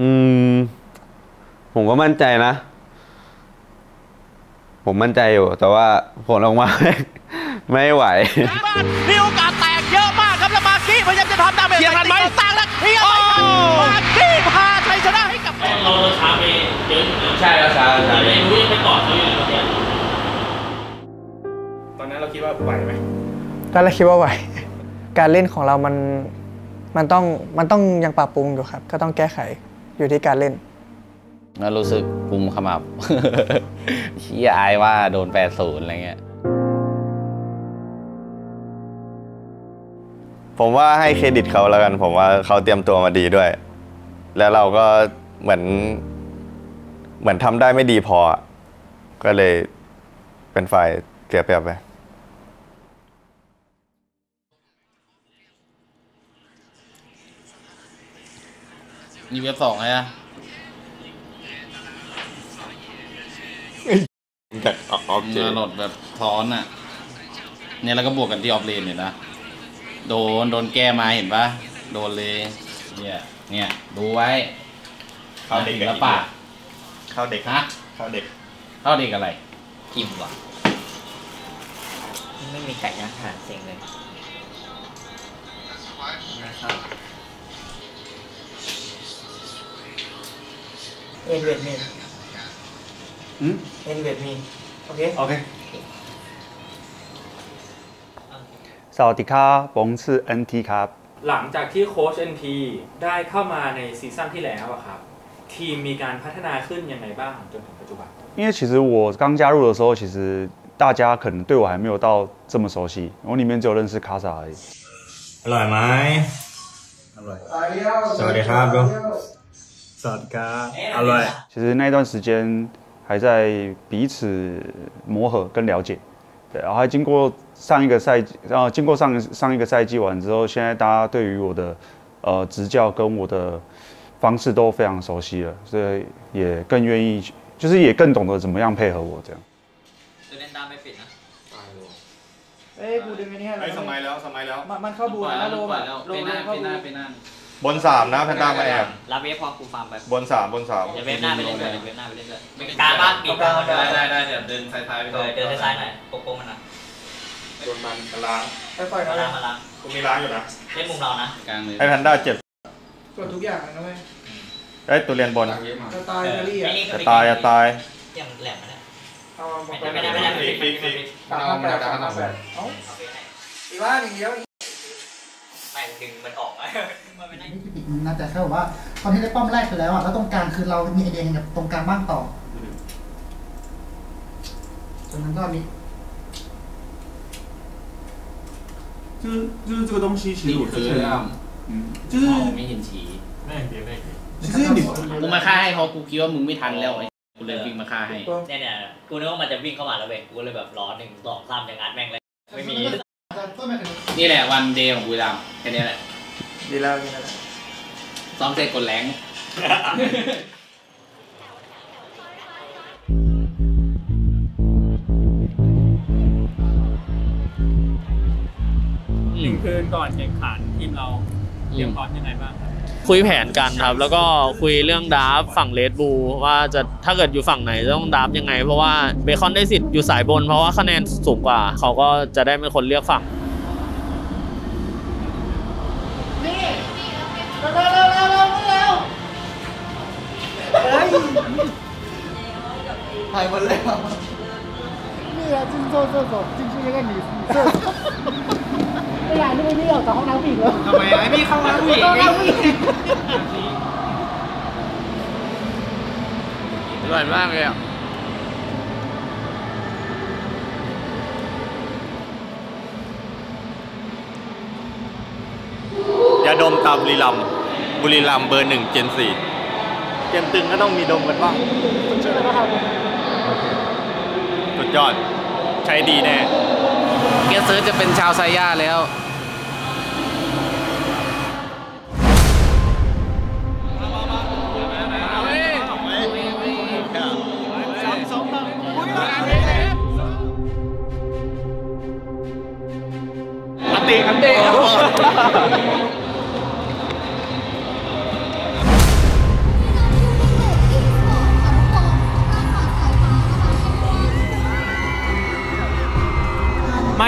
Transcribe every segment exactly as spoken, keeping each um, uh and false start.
อืมผมก็มั่นใจนะผมมั่นใจอยู่แต่ว่าผลออกมาไม่ไหวมีโอกาสแตกเยอะมากครับแล้วมากี้พยายามจะทำดาเมจเทียงกันไหมต่างแล้วเทียงไม่ทันมากี้พาชัยชนะให้กับเราช้าไปเยอะใช่แล้วช้าช้าเลยรู้ยังไปต่อเขาอยู่เนี่ยตอนนั้นเราคิดว่าไหวไหมตอนแรกคิดว่าไหวการเล่นของเรามันมันต้องมันต้องยังปรับปรุงอยู่ครับก็ต้องแก้ไขอยู่ที่การเล่นแล้วรู้สึกกุมขมับชี้อายว่าโดนแปดศูนย์อะไรเงี้ยผมว่าให้เครดิตเขาแล้วกันผมว่าเขาเตรียมตัวมาดีด้วยแล้วเราก็เหมือนเหมือนทำได้ไม่ดีพอก็เลยเป็นฝ่ายเสียเปรียบไปนี่เว็บสองไงอะแบบออฟเจนโหลดแบบท้อนอ่ะเนี่ยแล้วก็บวกกันที่ออฟเลนเนี่ยนะโดนโดนแก้มาเห็นปะโดนเลยเนี่ยเนี่ยดูไว้เข้าเด็กแล้วป่ะเข้าเด็กฮะเข้าเด็กเข้าเด็กอะไรอิ่มว่ะไม่มีไก่ย่างหาเซ็งเลยนะครับเอ็นเวดมีอืมเอ็นเวดมีโอเคโอเคสวัสดีครับผมชื่อ เอ็น ที ครับหลังจากที่โค้ช เอ็น ที ได้เข้ามาในซีซั่นที่แล้วอะครับทีมมีการพัฒนาขึ้นยังไงบ้างจนถึงปัจจุบัน因为其实我刚加入的时候其实大家可能对我还没有到这么熟悉我里面只有认识卡萨而已อร่อยไหมอร่อยสวัสดีครับสวัสดีครับอร่อย其实那一段时间还在彼此磨合跟了解对，然后还经过上一个赛季，然后经过上上一个赛季完之后，现在大家对于我的呃执教跟我的方式都非常熟悉了，所以也更愿意，就是也更懂得怎么样配合我这样。 จะเล่นตามไม่ปิดนะเอ้ยกูดึงไอ้นี่ให้แล้วสมัยแล้วสมัยแล้วมันเข้าบูนะโลมาโลมาเข้าบูบนสามนะแพนด้ามาแอบรับเวฟพอกูฟาร์มไปบนสามบนสามเดี๋ยวเวฟหน้าไปเล่นด้วยเวฟหน้าไปเล่นด้วยเป็นการบ้านปีกได้ได้ได้เดี๋ยวเดินซ้ายๆไปเลยเดินซ้ายๆหน่อยโกงมันนะโดนมันมาล้างค่อยๆมาล้างมาล้างกูมีล้างอยู่นะเล่นมุมเรานะกลางเลยให้แพนด้าเจ็บกดทุกอย่างนะเว้ยไอ้ตัวเรียนบนจะตายจะรีอ่ะจะตายจะตายยังแหลมนะเนี่ยเอาไม่ได้ไม่ได้ไม่ได้ฟิกฟิกตามแปดตามแปดเอ้าอีว่าอย่างเดียวไม่ดึงมันออกมันไม่ได้นี่คืออีกนะแต่แค่บอกว่าตอนที่ได้ป้อมแรกไปแล้วอ่ะแล้วตรงกลางคือเรามีไอเดียกับตรงกลางบ้างต่อจากนั้นก็มี就是就是这个东西，其实我之前， 嗯，就是ไม่เห็นฉีไม่เห็นไม่เห็น其实你กูมาฆ่าให้เขากูคิดว่ามึงไม่ทันแล้วไอ้กูเลยวิ่งมาฆ่าให้เนี่ยเนี่ยกูนึกว่ามันจะวิ่งเข้ามาแล้วเว้ยกูเลยแบบรอหนึ่งสองสามอย่างงั้นแม่งเลยไม่มีนี่แหละวันเดย์ของกูดำแค่นี้แหละดีแล้วนี่แหละซ้อมเสร็จกดแรงหนึ่งคืนก่อนแข่งขันทีมเราเตรียมพร้อมยังไงบ้างคุยแผนกันครับแล้วก็คุยเรื่องดราฟฝั่งเรดบูลว่าจะถ้าเกิดอยู่ฝั่งไหนต้องดราฟยังไงเพราะว่าเบคอนได้สิทธิ์อยู่สายบนเพราะว่าคะแนนสูงกว่าเขาก็จะได้เป็นคนเลือกฝั่งนี่เร็วเร็วเร็วเร็วเร็วเร็วเฮ้ยถ่ายหมดเลยนี่อะจิ้งโจ้เจ้าสดจิ้งโจ้ยังไงหนีเจ้าไม่อยากดูนี่ออกจากห้องน้ำอีกเลยทำไมไอ้พี่เข้ามาผู้หญิงอร่อยมากเลยอ่ะยาดมตามบุรีรัมย์บุรีรัมย์เบอร์หนึ่งเจนสี่เกมตึงก็ต้องมีดมกันบ้างสุดยอดใช้ดีแน่เกสเซิร์จะเป็นชาวไซย่าแล้วอันเตะอันเตะ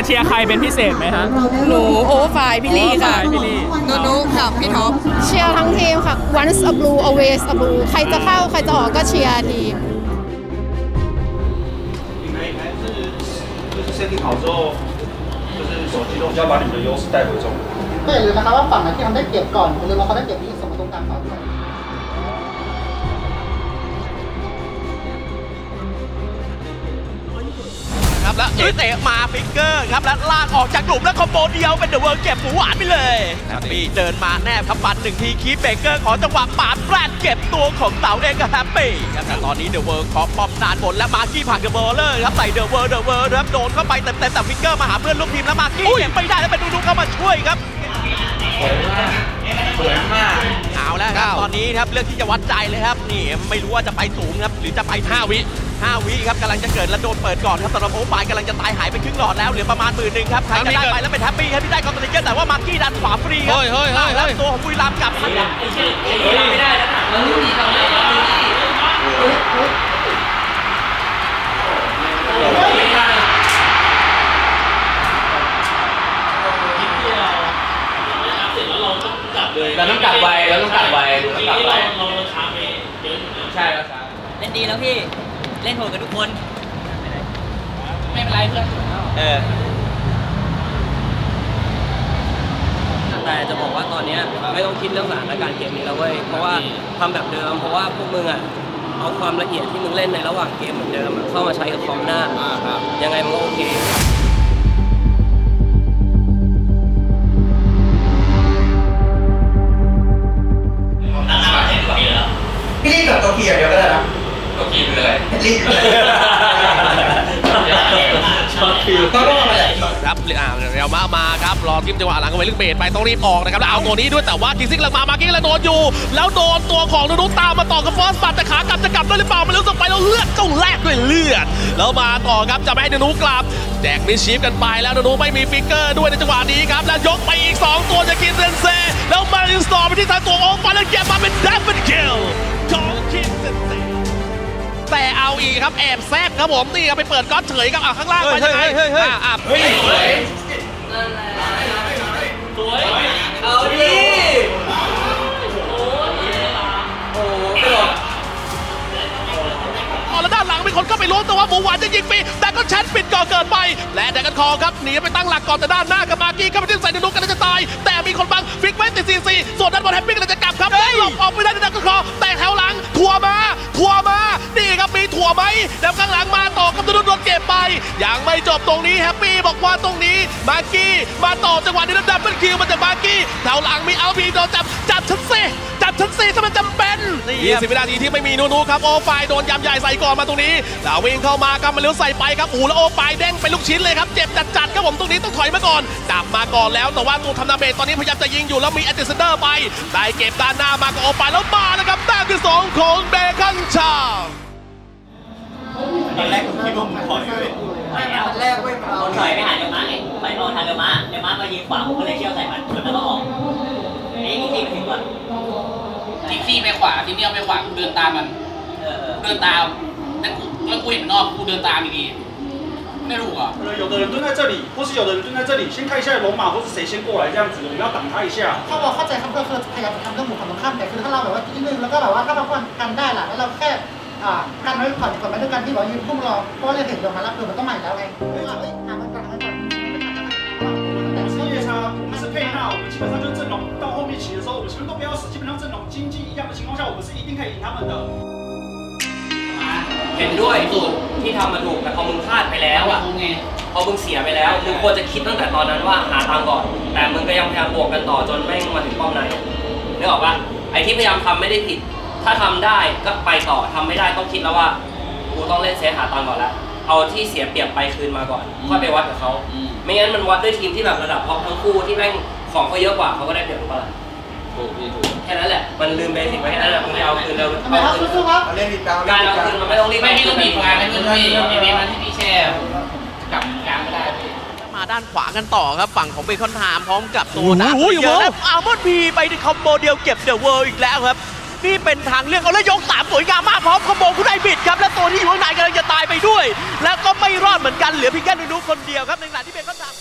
เชียร์ใครเป็นพิเศษไหมฮะหนูโอเวอร์ไฟล์พี่ลี่ค่ะพี่ลี่หนูนุกับพี่ท็อปเชียร์ทั้งทีมค่ะ once a blue always a blue ใครจะเข้าใครจะออกก็เชียร์ทีม设定好之后，就是手机都要把你们的优势带回中。 ก็อย่าลืมนะครับว่าฝั่งไหนที่ทำได้เปรียบก่อนอย่าลืมว่าเขาได้เปรียบที่ส่งมาตรงกลางฝั่งด้วยครับแล้วเอเตะมาฟิกเกอร์ครับแล้วลากออกจากกลุ่มแล้วคอมโบเดียวเป็นเดอะเวิร์เก็บหมูหวานไปเลยแฮปปี้เดินมาแนบครับฟันหนึ่งทีคีปเบเกอร์ขอจังหวะปาดแปรดเก็บตัวของเต๋าเองก็แฮปปี้ครับแต่ตอนนี้เดอะเวิร์เคาะป้อมนานบนและมาร์กี้ผ่านเดอะเวิร์เลยครับใส่เดอะเวิร์เดอะเวิร์ครับโดนเข้าไปเต็มๆแต่ฟิกเกอร์มาหาเพื่อนลูกทีมแล้วมาร์กี้เก็บไม่ได้แล้วเป็นดูๆเข้ามาช่วยครับสวยมากเอาแล้วครับตอนนี้ครับเลือกที่จะวัดใจเลยครับนี่ไม่รู้ว่าจะไปสูงครับหรือจะไปห้าวิห้าวิครับกำลังจะเกิดแล้วโดนเปิดก่อนครับสำหรับโอไฟกำลังจะตายหายไปครึ่งหลอดแล้วเหลือประมาณหมื่นหนึ่งครับใครจะได้ไปแล้วเป็นแฮปปี้ครับที่ได้คอนเทนเจอร์แต่ว่ามาร์กี้ดันขวาฟรีครับแล้วตัวของบุรีรัมย์กลับไม่ได้แล้วนะมันรู้ดีทำไมเราต้องกลับไวเราต้องกลับไวเราต้องกลับไวเราช้าไปเยอะใช่แล้วช้าเล่นดีแล้วพี่เล่นโหดกับทุกคนไม่เป็นไรเพื่อนเออแต่จะบอกว่าตอนนี้ไม่ต้องคิดเรื่องสถานการณ์เกมนี้แล้วเว้ยเพราะว่าทำแบบเดิมเพราะว่าพวกมึงอ่ะเอาความละเอียดที่มึงเล่นในระหว่างเกมเหมือนเดิมเข้ามาใช้กับคอมหน้ายังไงมันก็โอเคพี่ลี่กับตัวเกียร์เดียวก็ได้นะตัวกีไปเลยรีบเลยช็อตฟิวก็ต้องมาเลยครับอ่าเรียวมามาครับรอทิมจังหวะหลังเอาไว้ลึกเบสไปต้องรีบออกนะครับแล้วเอาตัวนี้ด้วยแต่ว่าทีซิกหลังมามาร์กี้แล้วโดนอยู่แล้วโดนตัวของนุนุตามมาต่อกับฟอสบัตแต่ขากลับจะกลับด้วยหรือเปล่าไม่รู้สึกไปแล้วเลือดต้องแลกด้วยเลือดแล้วมาต่อครับจะไม่ให้นุนุกลับแจกมิชชีฟกันไปแล้วนุนุไม่มีฟิกเกอร์ด้วยในจังหวะนี้ครับแล้วยกไปอีกสองตัวจะกินเซนเซ่แล้วมาอินสตอร์ไปที่ทางตัวโอฟาแล้วเก็บมาเป็นดับเบิลคิลของคินเซนเซ่แต่เอาอีกครับแอบแซกครับผมนี่ครับไปเปิดก๊อตเฉยครับเอาข้างล่างไปยังไงอ่ะอ่ะเฮ้ยสวยสวยเอาดิโอ้ไม่หรอกแล้วด้านหลังมีคนเข้าไปล้วงแต่ว่าหมูหวานจะยิงฟรีแต่ก็แชทปิดก่อเกิดไปและแดกกันคอครับหนีไปตั้งหลักก่อนแต่ด้านหน้ากับมาร์กี้ก็ไปทิ้งใส่นุ๊กกันจะตายแต่มีคนบังฟิกไว้ติดซีซีส่วนด้านบนแฮปปี้ก็จะกลับครับหลบออกไม่ได้แดกกันคอแต่แถวหลังถั่วมาถั่วมานี่ครับมีถั่วไหมแล้วข้างหลังมาต่อกับนุ๊กโดนเก็บไปยังไม่จบตรงนี้แฮปปี้บอกว่าตรงนี้มาร์กี้มาต่อจังหวะนี้แล้วดับเบิลคิวมาจากมาร์กี้แถวหลังมีเอาพีโดนจับจับชั้นซีจับชั้นซีถ้ามันจำเป็นยี่สิบวินาทีที่ไม่มีนูนูครับโอไฟโดนยำใหญ่ใส่ก่อนมาตรงนี้แล้ววิ่งเข้ามาครับมาเลี้ยวใส่ไปครับอูแล้วโอไฟเด้งเป็นลูกชิ้นเลยครับเจ็บจัดๆครับผมตรงนี้ต้องถอยมาก่อนจับมาก่อนแล้วแต่ว่าตัวทำดาเมจตอนนี้พยายามจะยิงอยู่แล้วมีแอตติสเดอร์ไปได้เก็บด้านหน้ามากับโอไฟแล้วมานะครับด้านที่สองของเบคอนชาตอนแรกผมคิดว่ามึงถอยเลยตอนแรกไม่เอาถอยไปหาเดี๋ยวม้าไงไปนอนทางเดี๋ยวม้าเดี๋ยวม้ามายิงขวาผมก็เลยเชี่ยวใส่มันแล้วก็ออกไอ้ที่ที่ไปถึงก่อนทีซี่ไปขวาทีนี้เอาไปขวากูเดินตามมันเดินตามนั่นกูแล้วกูเห็นนอกกูเดินตามดีๆไม่รู้อ่ะ有的人蹲在这里或是有的人蹲在这里先看一下龙马或是谁先过来这样子我们要挡他一下เขาบอกเข้าใจครับก็คือพยายามทำเรื่องหมู่ฝั่งตรงข้ามแต่คือถ้าเราแบบว่าที่นึงแล้วก็แบบว่าถ้าเรากันได้ล่ะแล้วเราแค่กันไว้ผ่อนผ่อนมาด้วยกันที่บอกยืนพุ่งรอเพราะว่าเราเห็นลงมาแล้วคือมันต้องใหม่แล้วไงเฮ้ยหามันก่อนหามันก่อน夜叉我们是配号我们基本上就是阵容到后面起的时候我们前面都不要死基本上阵容经济一样的情况下我们是一定可以赢他们的เห็นด้วยสูตรที่ทำมาถูกแต่พอมึงพลาดไปแล้วอ่ะพอมึงเสียไปแล้วมึงควรจะคิดตั้งแต่ตอนนั้นว่าหาทางก่อนแต่มึงก็ยังพยายามบวกกันต่อจนแม่งมาถึงป้อมไหนนึกออกปะไอ้ที่พยายามทำไม่ได้ผิดถ้าทำได้ก็ไปต่อทำไม่ได้ต้องคิดแล้วว่ากูต้องเล่นเซฟหาตังก่อนแล้วเอาที่เสียเปรียบไปคืนมาก่อนค่อยไปวัดกับเขาไม่งั้นมันวัดด้วยทีมที่แบบระดับท็อปทั้งคู่ที่แม่งของเขาเยอะกว่าเขาก็ได้เปรียบหรือเปล่าแค่นั้นแหละมันลืมเบสิกไปแค่นั้นแหละมึงไม่เอาคืนเร็วเอาคืนการเอาคืนมันไม่ต้องรีบไม่ต้องบีบงานให้เพื่อนพี่ไอเบมันที่พี่แช่กลับกลางไม่ได้มาด้านขวากันต่อครับฝั่งของเบคอนไทม์พร้อมกับตัวดาบเยอะแล้วอัลมอนด์พีไปในคอมโบเดียวเก็บเดอะเวิลด์อีกแล้วครับนี่เป็นทางเลือกเอาแล้วยกสามสวยงามมากพร้อมคอมโบคุณไอบิดครับและตัวที่อยู่ข้างในกำลังจะตายไปด้วย แล้วก็ไม่รอดเหมือนกันเหลือเพียงแค่นูนูคนเดียวครับในขณะที่เป็นคำถาม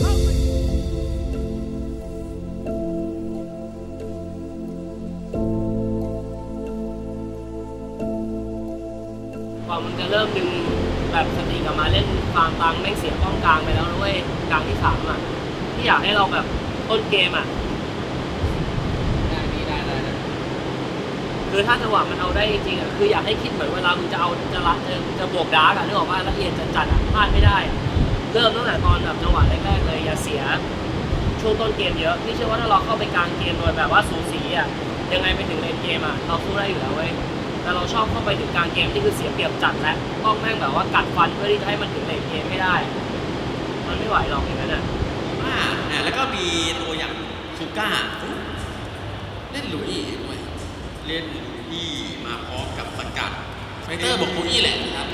พอมันจะเริ่มดึงแบบสติกลับมาเล่นฟาร์มตังไม่เสียป้องกลางไปแล้วด้วยกลางที่สามอ่ะที่อยากให้เราแบบต้นเกมอ่ะได้ได้ได้คือถ้าจังหวะมันเอาได้จริงอ่ะคืออยากให้คิดเหมือนเวลามึงจะเอาจะรัดจะจะบวกดาร์กอ่ะนึกออกว่าละเอียดจัดๆอ่ะพลาดไม่ได้เริ่มตั้งแต่ตอนแบบจังหวะแรกๆเลยอย่าเสียช่วงต้นเกมเยอะพี่เชื่อว่าถ้าเราเข้าไปกลางเกมโดยแบบว่าสูสีอ่ะยังไงไปถึงเลนเกมอ่ะเราสู้ได้อยู่แล้วเว้ยแต่เราชอบเข้าไปถึงกลางเกมที่คือเสียเปรียบจัดแล้วต้องแม่งแบบว่ากัดฟันเพื่อที่จะให้มันถึงเลนเกมไม่ได้มันไม่ไหวหรอกอย่างนั้นอ่ะอ่าแล้วก็มีตัวอย่างซูก้าเล่นหลุยด้วยเล่นหลุยมาพร้อมกับสกัดไฟเตอร์บอกหลุยแหละครับ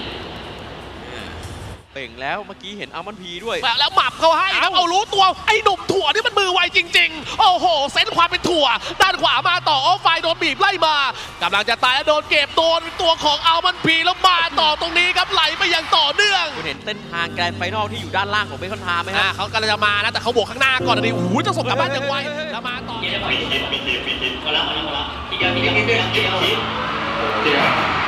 เป่งแล้วเมื่อกี้เห็นอัลมอนด์พีด้วยแล้วหมับเขาให้ครับเอารู้ตัวไอ้หนุ่มถั่วนี่มันมือไวจริงๆโอ้โหเซนความเป็นถั่วด้านขวามาต่อออฟไฟโดนบีบไล่มากำลังจะตายแล้วโดนเก็บโดนตัวของอัลมอนด์พีแล้วมาต่อตรงนี้ครับไหลไปอย่างต่อเนื่องคุณเห็นเส้นทางแกรนด์ไฟนอลที่อยู่ด้านล่างของเบคอนไทม์ไหมครับเขากำลังจะมานะแต่เขาบวกข้างหน้าก่อนเลยโอ้โหจะส่งกลับบ้านอย่างไวแล้วมาต่อเดี๋ยวปิดปิดปิดปิดปิดปิดมาแล้วมาแล้วมาแล้วทีเดียวทีเดียวทีเดียวทีเดียวทีเดียว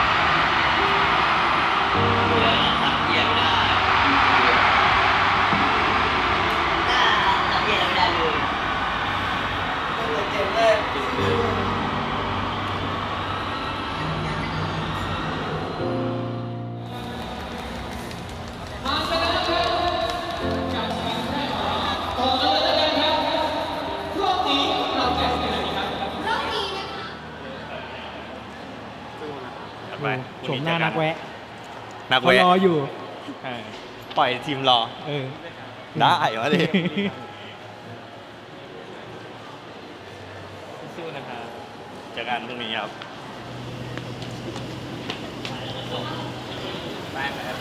โฉมหน้านักแวะนักแวะรออยู่ปล่อยทีมรอเออได้วะดิสู้นะครับเจอกันพรุ่งนี้ครับได้ครับ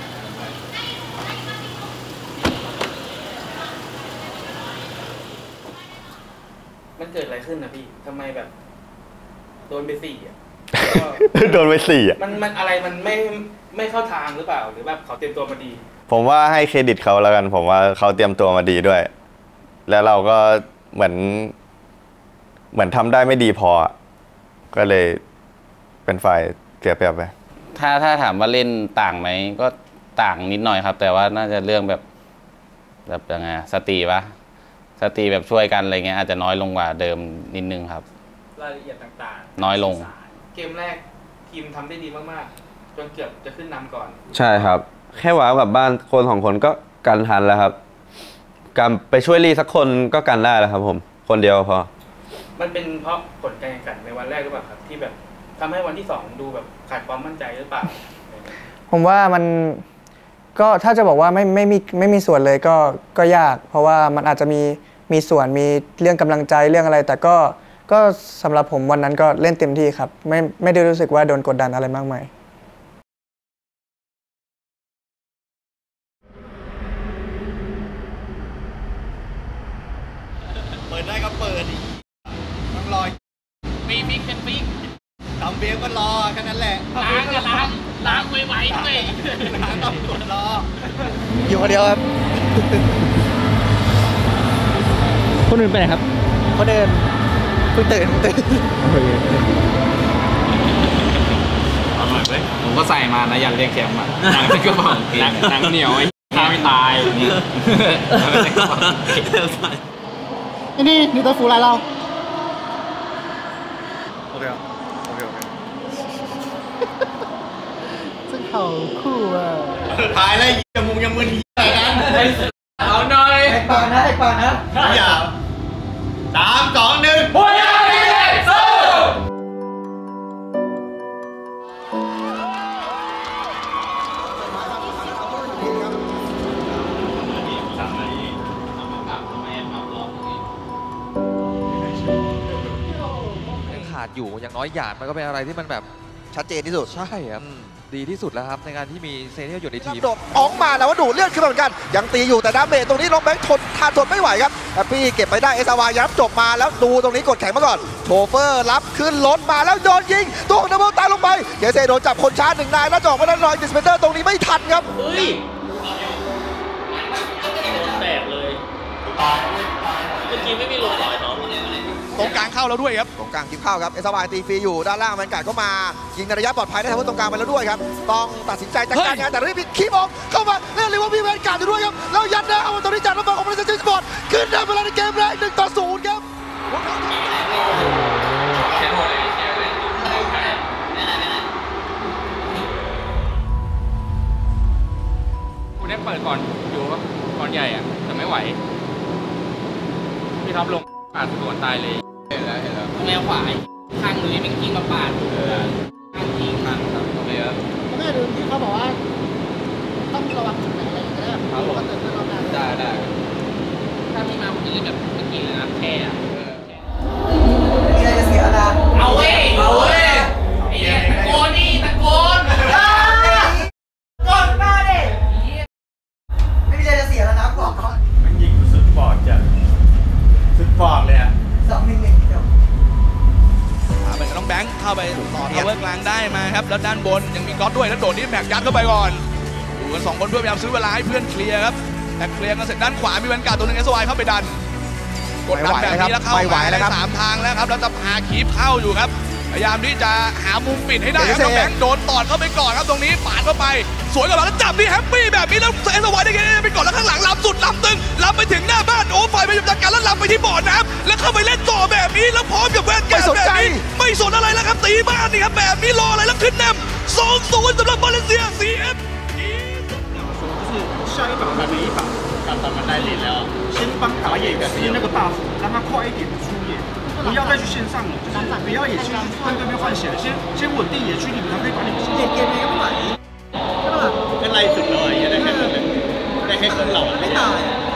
มันเกิดอะไรขึ้นนะพี่ทำไมแบบโดนไปสี่อ่ะโดนไปสี่อ่ะมันมันอะไรมันไม่ไม่เข้าทางหรือเปล่าหรือแบบเขาเตรียมตัวมาดีผมว่าให้เครดิตเขาแล้วกันผมว่าเขาเตรียมตัวมาดีด้วย แล้วเราก็เหมือนเหมือนทำได้ไม่ดีพอก็เลยเป็นฝ่ายเสียเปรียบไปถ้าถ้าถามว่าเล่นต่างไหมก็ต่างนิดหน่อยครับแต่ว่าน่าจะเรื่องแบบแบบยังไงสติปะสติแบบช่วยกันอะไรเงี้ยอาจจะน้อยลงกว่าเดิมนิดนึงครับรายละเอียดต่างๆน้อยลงเกมแรกทีมทำได้ดีมากๆจนเกือบจะขึ้นนำก่อนใช่ครับแค่ว้าวกลับบ้านคนสองคนก็กันทันแล้วครับการไปช่วยรีสักคนก็กันได้แล้วครับผมคนเดียวพอมันเป็นเพราะผลการแข่งขันในวันแรกหรือเปล่าครับที่แบบทำให้วันที่สองดูแบบขาดความมั่นใจหรือเปล่าผมว่ามันก็ถ้าจะบอกว่าไม่ไม่มีไม่มีส่วนเลยก็ก็ยากเพราะว่ามันอาจจะมีมีส่วนมีเรื่องกำลังใจเรื่องอะไรแต่ก็ก็สำหรับผมวันนั้นก็เล่นเต็มที่ครับไม่ไม่ได้รู้สึกว่าโดนกดดันอะไรมากมายเปิดได้ก็เปิดต้องรอปีฟิกเป็นฟิกทำเบลก็รอแค่นั้นแหละล้างก็ล้างล้างไวๆด้วยล้างต้องกดรออยู่คนเดียวครับคนอื่นไปไหนครับคนเดินเพิ่งตื่นตื่นอร่อยไหมผมก็ใส่มานะยันเรียกแชมป์อ่ะหนังเป็นกระป๋องหนังเหนียวไอ้ข้าไม่ตายนี่นี่นี่ตัวฟูอะไรเราโอเคโอเคโอเคซึ่งเขาคู่อ่ะถ่ายเลยยมุงยมึนอะไรกันเอาหน่อยให้ก่อนนะให้ก่อนนะอย่าสามสองหนึ่งโอ้ยสู้ขาดอยู่อย่างน้อยหยาดมันก็เป็นอะไรที่มันแบบชัดเจนที่สุดใช่ครับดีที่สุดแล้วครับในการที่มีเซเนียลอยู่ในทีมโดดออกมาแล้วว่าดูเลื่อนขึ้นมาเหมือนกันยังตีอยู่แต่ดาเมจตรงนี้น้องแบงค์ทนทานทนไม่ไหวครับแฮปปี้เก็บไปได้เอสวายับจบมาแล้วดูตรงนี้กดแข็งมาก่อนโชเฟอร์รับขึ้นรถมาแล้วโดนยิงตัวน้เคเซโดนจับคนชาร์จหนึ่งนายแล้วจ่อมาด้านรอยดิสเพนเดอร์ตรงนี้ไม่ทันครับเฮ้ยโดนแตกเลยเมื่อกี้ไม่มีลงหน่อยเนาะตรงกลางเข้าแล้วด้วยครับตรงกลางยิงเข้าครับเอสบายตีฟรีอยู่ด้านล่างแมนการ์ดก็มายิงในระยะปลอดภัยได้ทางตรงกลางไปแล้วด้วยครับต้องตัดสินใจจัดการงานแต่รีบคีบออกเข้ามาเล่นเลยว่ามีแมนการ์ดอยู่ด้วยครับแล้วยัดนะเอาตรงนี้จัดระเบิดของบริษัทสปอร์ตขึ้นนำเวลาในเกมแรกหนึ่งต่อศูนย์ครับคุณได้เปิดก่อนอยู่ว่าก่อนใหญ่อะแต่ไม่ไหวพี่ท็อปลงปาดสวนตายเลยเห็นแล้วเห็นแล้วแมวขวายข้างนี้เป็นกิ้งมาปาดข้างยิงข้างครับโอเคครับก็ไม่ดูที่เขาบอกว่าต้องระวังจุดไหนอะไรอย่างเงี้ยครับผมได้ได้ถ้าไม่มาผมจะเล่นแบบเมื่อกี้เลยนะแพ้มีอะไรจะเสียนะเอาเว้ยเอาเว้ยไอ้เนี่ยตะโกนดิตะโกนกดมาดิไม่มีอะไรจะเสียแล้วนะบอกก่อนมันยิงสุดปอดจ้ะสุดปอดเลยอ่ะสองหนึ่งหนึ่งเดียวเป็นน้องแบงค์เข้าไปต่อทาวเวอร์กลางได้มาครับแล้วด้านบนยังมีก๊อตด้วยแล้วโดดนี่แม็กยัดเข้าไปก่อนดูกันสองคนเพื่อพยายามซื้อเวลาให้เพื่อนเคลียร์ครับแต่เคลียร์กันเสร็จด้านขวามีแวนการ์ดตัวหนึ่งเอสวายเข้าไปดันกดดันแบบนี้แล้วเข้ามาได้สามทางแล้วครับแล้วจะพาคีฟเข้าอยู่ครับพยายามที่จะหามุมปิดให้ได้ครับน้องแบงค์โดนตอดเข้าไปก่อนครับตรงนี้ปาดเข้าไปสวยกับเราแล้วจับที่แฮปปี้แบบนี้แล้วเอสวายได้ไงไปก่อนแล้วข้างหลังลำสุดลำตึงลำไปถึงหน้าบ้านโอ้ไฟไปจัดการแล้วลำไปที่บ่อน้ำแล้วเข้าไปเล่นต่อแบบนี้แล้วพร้อมกับแวนการ์ดแบบนี้ไม่สนอะไรแล้วครับตีบ้านนี่ครับแบบนี้รออะไรแล้วขึ้นนำสองศูนย์สำหรับบาเลนเซีย ซี เอฟ下一把还没一把，让他们来领了。先帮打野吃那个 buff，让他快一点出野，不要再去线上了，就是不要野区跟对面换血，先先稳定野区，你们才可以把你们线。 เกมนี้ก็ไม่ไหวใช่ปะล่ะก็ไล่สุดเลยได้แค่นั้นเลยได้แค่คนเราไม่ตาย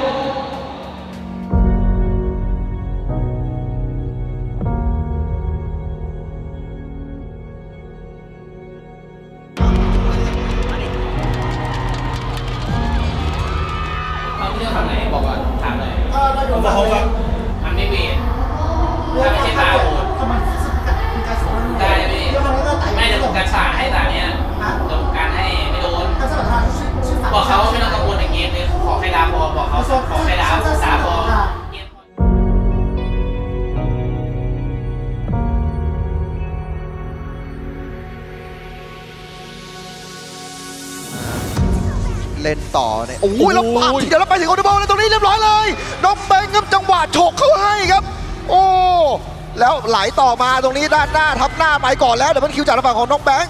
มันไม่เวียนถ้าไม่ใช่ตาโหดได้พี่ไม่จะถูกการฉาให้ตาเนี้ยจะถูกการให้ไม่โดนบอกเขาไม่ต้องกังวลในเกมเลยขอแค่ดาพอบอกเขาขอแค่ดาสาพอเล่นต่อเนี่ยโอ้ยแล้วปาดทีเดียวแล้วไปถึงโอเดบอลแล้วตรงนี้เรียบร้อยเลยน้องแบงค์ครับจังหวะฉกเข้าให้ครับโอ้แล้วไหลต่อมาตรงนี้ด้านหน้าทับหน้าไปก่อนแล้วเดี๋ยวมันคิวจากฝั่งของน้องแบงค์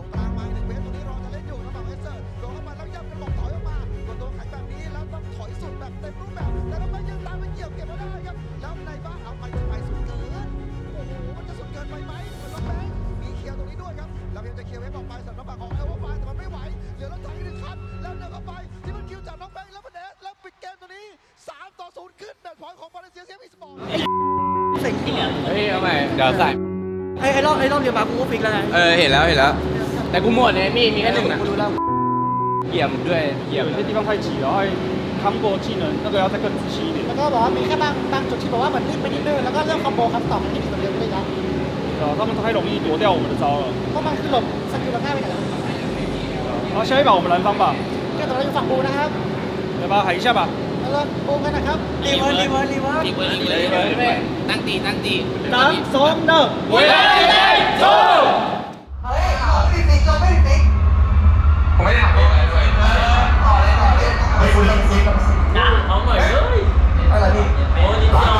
เฮ้ยเอาใหม่เดี๋ยวใส่ไอ้ไอ้รอบไอ้รอบเดียวมากูก็ฟิกแล้วไงเออเห็นแล้วเห็นแล้วแต่กูหมดเลยมีมีแค่หนึ่งนะเหยียบด้วยเหยียบ有些地方太挤了，哎，康波技能那个要再更仔细一点。 แล้วก็บอกว่ามีแค่บางบางจุดที่บอกว่าเหมือนรีบไปนิดนึงแล้วก็เรื่องคอมโบคำตอบมันไม่ดีกว่าเดิมเลยนะ呃，他们太容易躲掉我们的招了。 เพราะมันคือหลบสกิลเราง่ายไปหน่อย好，下一把我们蓝方吧。 แค่ตัวเราอยู่ฝั่งบูนะครับ来吧，喊一下吧。 แล้วบูกันนะครับรีเวิร์สรีเวิร์สรีเวิร์สรีเวิร์สรีเวิร์สรีเวิร์สตั้งตีตั้งตีสามสองหนึ่งเวลาที่ได้สู้เฮ้ยเอาไม่ฟิกเราไม่ฟิกผมไม่ได้ทำอะไรเลยต่อเลยต่อเลยไม่คุยกันคุยกันด่าเขาหน่อยเลยอะไรพี่โอ้ยต่อ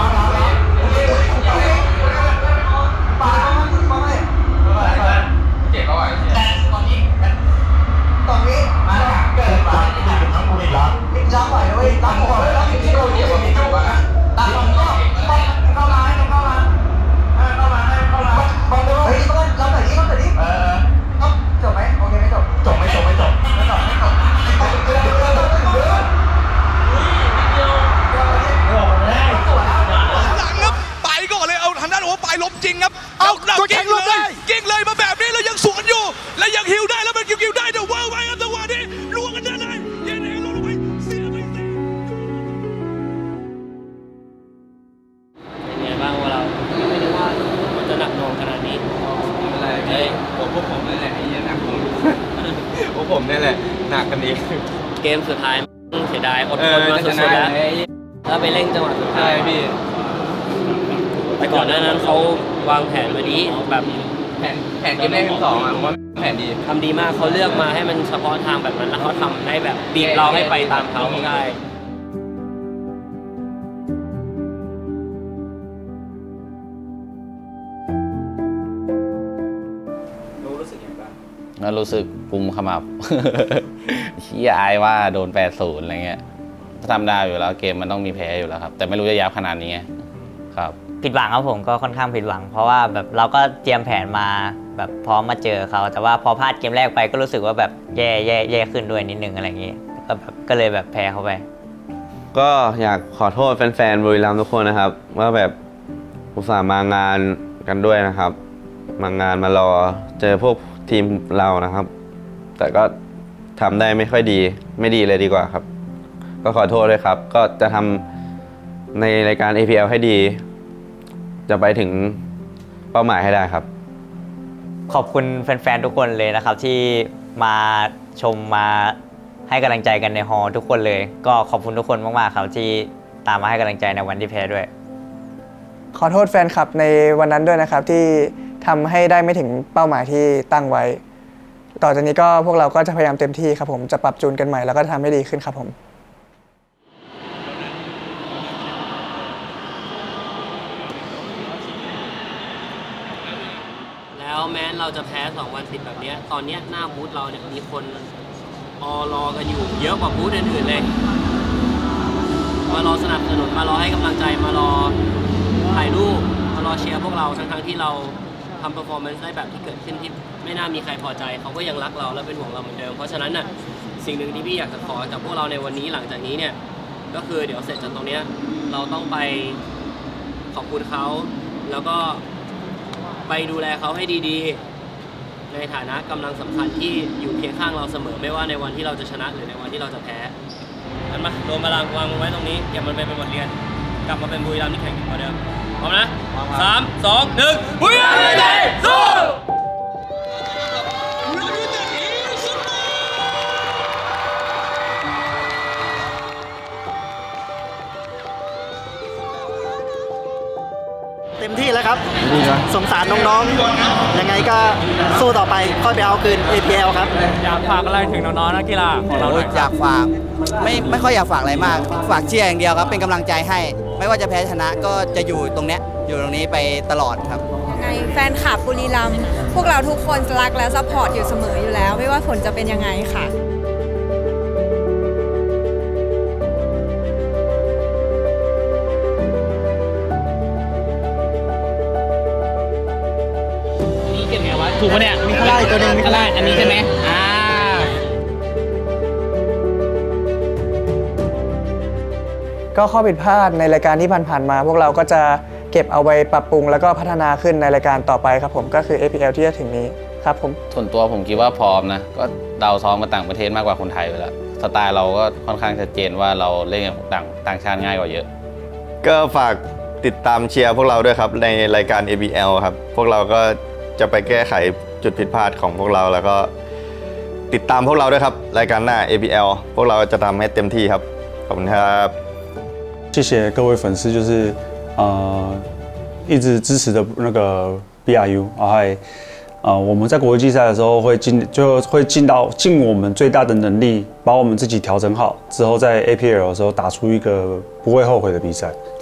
ปาดมาไม่เจ็บก็ไหวแต่ตอนนี้ตอนนี้มาเกิดมาทั้งบุรีรัมย์รับไหวเว้ยรับหมดรับที่เราเนี่ยผมจบอ่ะตัดก็เข้ามาให้เข้ามาเข้ามาให้เข้ามาบอลเฮ้ยต้องรับแบบนี้ต้องแบบพวกผมนั่นแหละไอ้เหี้ยหนักผมพวกผมนั่นแหละหนักกันอีกเกมสุดท้ายเสียดายอดทนมาสุดๆแล้วแล้วไปเล่นจังหวะสุดท้ายพี่แต่ก่อนหน้านั้นเขาวางแผนมาดีแบบแผนแผนเกมแรกเกมสองอ่ะผมว่าแผนดีทำดีมากเขาเลือกมาให้มันเฉพาะทางแบบนั้นแล้วเขาทำได้แบบบีบเราให้ไปตามเขาได้ก็รู้สึกกุมขมับ ขี้อายว่าโดนแปดศูนย์อะไรเงี้ยถ้าทำได้อยู่แล้วเกมมันต้องมีแพ้อยู่แล้วครับแต่ไม่รู้จะยับขนาดนี้ครับผิดหวังครับผมก็ค่อนข้างผิดหวังเพราะว่าแบบเราก็เตรียมแผนมาแบบพร้อมมาเจอเขาแต่ว่าพอพลาดเกมแรกไปก็รู้สึกว่าแบบแย่แย่แย่ขึ้นด้วยนิดนึงอะไรอย่างงี้ก็แบบก็เลยแบบแพ้เขาไปก็อยากขอโทษแฟนๆบุรีรัมย์ทุกคนนะครับว่าแบบอุตส่าห์มางานกันด้วยนะครับมางานมารอเจอพวกทีมเรานะครับแต่ก็ทำได้ไม่ค่อยดีไม่ดีเลยดีกว่าครับก็ขอโทษด้วยครับก็จะทำในรายการ เอ พี แอล ให้ดีจะไปถึงเป้าหมายให้ได้ครับขอบคุณแฟนๆทุกคนเลยนะครับที่มาชมมาให้กำลังใจกันในฮอลล์ทุกคนเลยก็ขอบคุณทุกคนมากๆครับที่ตามมาให้กำลังใจในวันที่แพ้ด้วยขอโทษแฟนคลับในวันนั้นด้วยนะครับที่ทำให้ได้ไม่ถึงเป้าหมายที่ตั้งไว้ต่อจากนี้ก็พวกเราก็จะพยายามเต็มที่ครับผมจะปรับจูนกันใหม่แล้วก็ทำให้ดีขึ้นครับผมแล้วแม้เราจะแพ้สองวันติดแบบนี้ตอนนี้หน้าบูธเราเนี่ยมีคนออรอกันอยู่เยอะกว่าบูธอื่นๆเลยมารอสนับสนุนมารอให้กำลังใจมารอถ่ายรูปมารอเชียร์พวกเราทั้งๆที่เราทำเปอร์ฟอร์แมนซ์ได้แบบที่เกิดขึ้นที่ไม่น่ามีใครพอใจเขาก็ยังรักเราและเป็นห่วงเราเหมือนเดิมเพราะฉะนั้นน่ะสิ่งหนึ่งที่พี่อยากจะขอจากพวกเราในวันนี้หลังจากนี้เนี่ยก็คือเดี๋ยวเสร็จจากตรงนี้เราต้องไปขอบคุณเขาแล้วก็ไปดูแลเขาให้ดีๆในฐานะกำลังสำคัญที่อยู่เคียงข้างเราเสมอไม่ว่าในวันที่เราจะชนะหรือในวันที่เราจะแพ้กันมาโดนพลังวางมันไว้ตรงนี้เก็บมันไปเป็นบทเรียนกลับมาเป็นบุรีรัมย์ที่แข็งแกร่งกว่าเดิมพร้อมนะสามสองหนึ่งบุรีรัมย์ได้สู้เต็มที่แล้วครับสงสารน้องๆยังไงก็สู้ต่อไปค่อยไปเอาคืน เอ พี แอล ครับอยากฝากอะไรถึงน้องๆนักกีฬาของเราหน่อยอยากฝากไม่ไม่ค่อยอยากฝากอะไรมากฝากเชียร์อย่างเดียวครับเป็นกำลังใจให้ไม่ว่าจะแพ้ชนะก็จะอยู่ตรงเนี้ยอยู่ตรงนี้ไปตลอดครับไงแฟนคลับบุรีรัมย์พวกเราทุกคนรักและซัพพอร์ตอยู่เสมออยู่แล้วไม่ว่าผลจะเป็นยังไงค่ะถูกปะเนี่ยมีข้างล่างตัวนึงมีข้างล่างอันนี้ใช่ไหมอ่าก็ข้อผิดพลาดในรายการที่ผ่านๆมาพวกเราก็จะเก็บเอาไว้ปรับปรุงแล้วก็พัฒนาขึ้นในรายการต่อไปครับผมก็คือ เอ พี แอล ที่จะถึงนี้ครับผมส่วนตัวผมคิดว่าพร้อมนะก็เดาซ้อมมาต่างประเทศมากกว่าคนไทยไปแล้วสไตล์เราก็ค่อนข้างชัดเจนว่าเราเล่นกับต่างต่างชาติง่ายกว่าเยอะก็ฝากติดตามเชียร์พวกเราด้วยครับในรายการ เอ พี แอล ครับพวกเราก็จะไปแก้ไขจุดผิดพลาดของพวกเราแล้วก็ติดตามพวกเราด้วยครับรายการหน้า เอ พี แอล พวกเราจะทำให้เต็มที่ครับขอบคุณครับ谢谢各位粉丝，就是呃一直支持的那个 B R U， 然后还呃我们在国际赛的时候会尽就会尽到尽我们最大的能力，把我们自己调整好之后，在 A P L 的时候打出一个不会后悔的比赛。